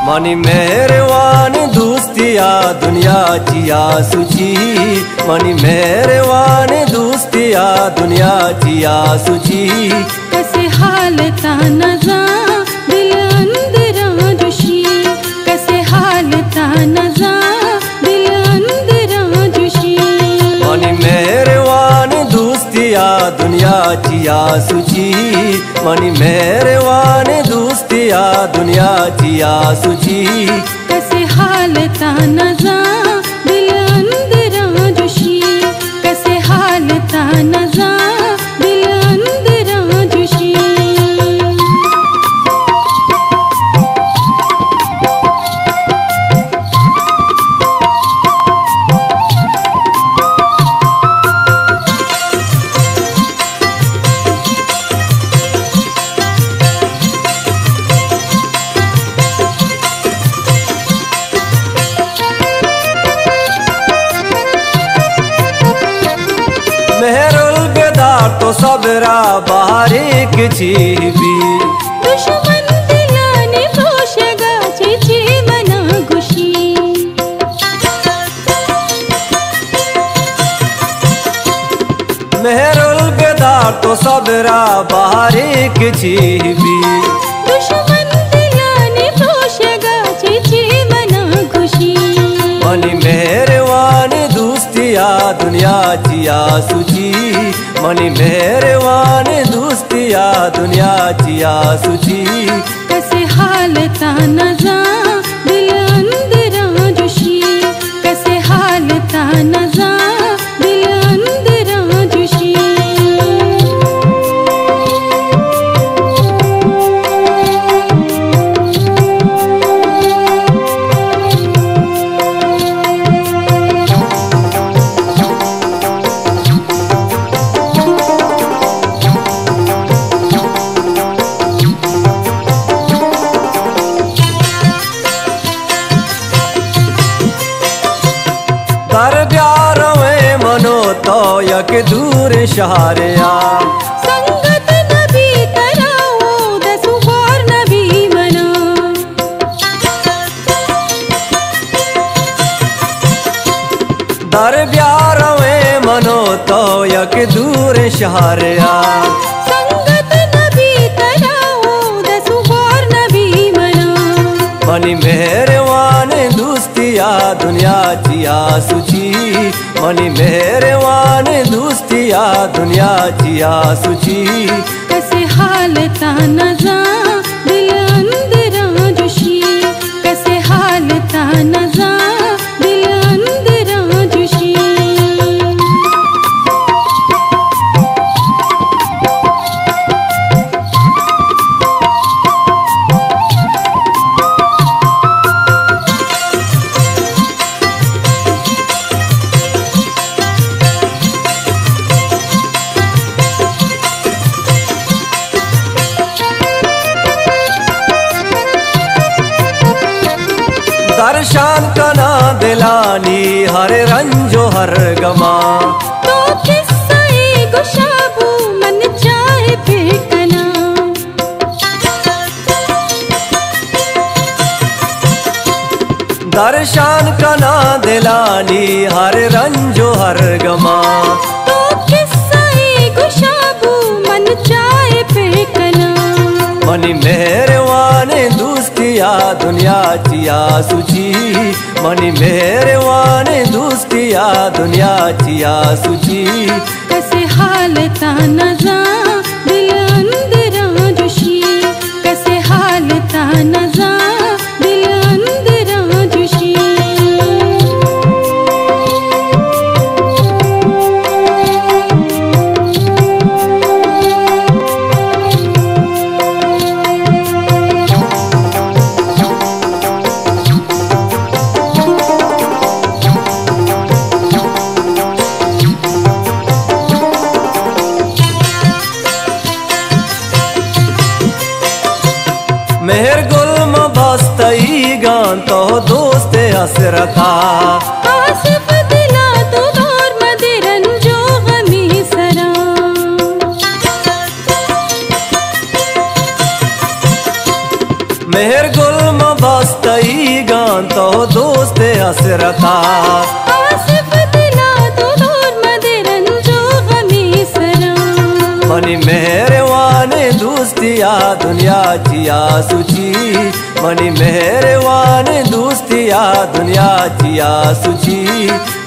Money मेहरवान Dostiya दुनिया जिया सुची। Money मेहरवान Dostiya दुनिया जिया सुची। कसे हालता नजा दिल अंदरा जुशी। कसे हालता नजा दिल अंदरा जुशी। मनी मेहरवान दोस्तिया दुनिया जिया सुची। मनी मेहरवान दोस्तिया दुनिया जिया सुची। कसे हालता नजा दिल अंदरा जुशी। कसे हालता नजा दिल अंदरा जुशी। मेहरुल बेदार तो सबरा बाहरी किचीबी। दुश्मन दिलाने पोशगा चिची मना गुशी। मेहरुल बेदार तो सबरा बाहरी किचीबी। दुश्मन दिलाने पोशगा चिची मना गुशी। मनी मेहरवान दोस्तिया दुनिया जिया सुची। मनी मेहरवान दोस्तिया दुनिया जिया सुची। कसे हालता नजा दिल अंदरा जुशी। कसे हालता नजा दिल अंदरा जुशी। कर प्यार में मनो तो यक दूर शहरिया। संगत नबी कराओ दसु बार नबी मना। दर प्यार में मनो तो यक दूर शहरिया। संगत नबी कराओ दसु बार नबी मना। मनी मेहरवान दोस्तिया दुनिया जिया सुची। मनी मेहरवान दोस्तिया दुनिया जिया सुची। कसे हालता नजा दिल अंदरा जुशी। कसे हालता नजा दिल अंदरा जुशी। दर्शन कना दिलानी हर रंजो हर गमा। तो किस्सा गुशाबू मन चाहे फेंकना। दर्शन कना दिलानी हर रंजो हर गमा। तो किस्सा गुशाबू मन चाहे फेंकना। मनी मेहरवान दोस्तिया दुनिया जिया सुची। मनी मेहरवान दोस्तिया दुनिया जिया सुची। कसे हालता नजा दिल अंदरा जुशी। कसे हालता नजा दिल अंदरा जुशी। मेहर गुल बस्तई गान तो दोस्त हसरता। आसिफ दिला तो दौर मदिरन जो गमी सरा। मेहर गुल बस्तई गान तो दोस्त हसरता आसिफ दिला तो दूर मदिरन जो गमी सरा मनी मेहरवान दोस्तिया दुनिया जिया सुची मनी मेहरवान दोस्तिया दुनिया जिया सुची